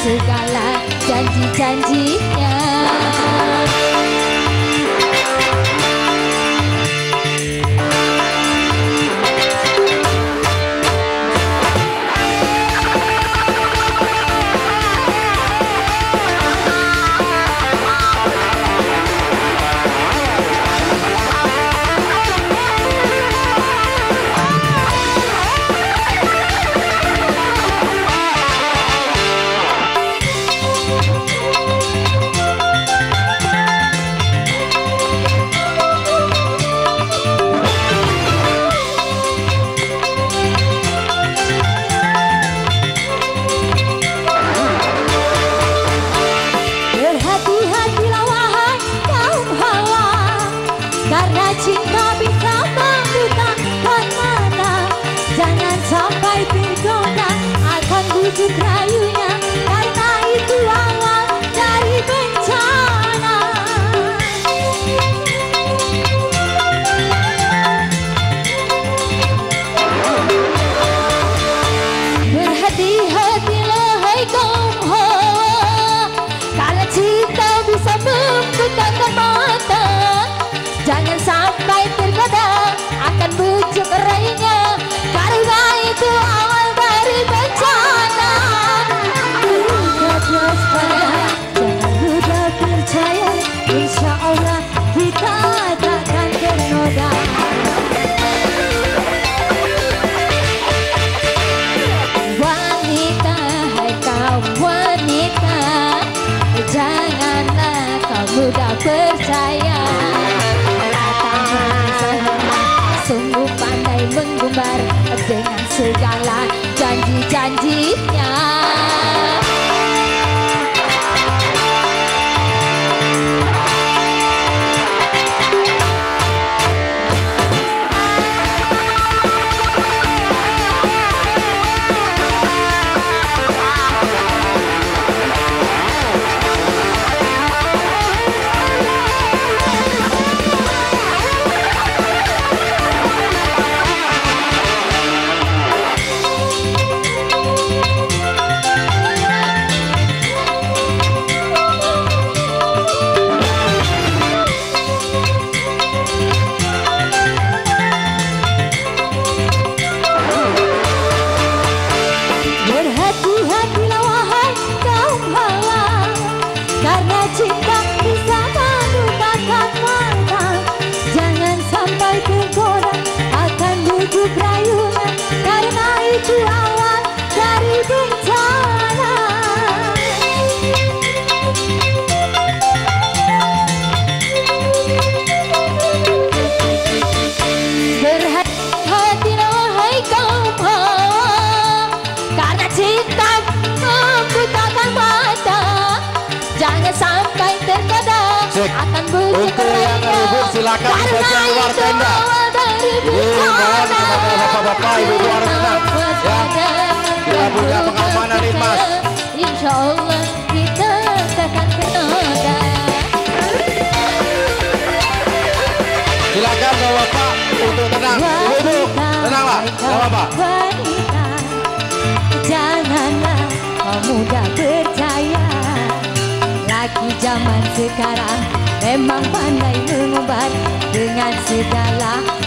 segala janji-janjinya. Karena cinta bisa membutakan mata, jangan sampai tergoda akan bujuk rayunya, karena itu awal dari bencana. Berhati-hatilah hai kaum hawa, karena cinta bisa membutakan mata, jangan sampai tergoda akan bujuk rayunya, karena itu awal dari bencana. Tetap waspada, jangan mudah percaya, insya Allah kita takkan ternoda. Wanita, hai kaum wanita, janganlah kau mudah percaya. Sungguh pandai menggumbar dengan segala janji-janjinya. Berhati-hatilah wahai kaum hawa, karena cinta bisa membutakan mata, jangan sampai tergoda akan bujuk rayunya, karena itu awal dari bencana. Berhati-hatilah wahai kaum hawa, karena cinta membutakan mata, jangan sampai tergoda akan bujuk rayunya, silakan di bagian luar tenda. Bapak-bapak, ibu luar tenda, ya, kita punya pengamanan nih mas. Insya Allah kita takkan ternoda. Silakan bapak untuk tenang, ibu tenanglah, bapak. Wanita, janganlah kau mudah percaya, laki zaman sekarang memang pandai mengumbar dengan segala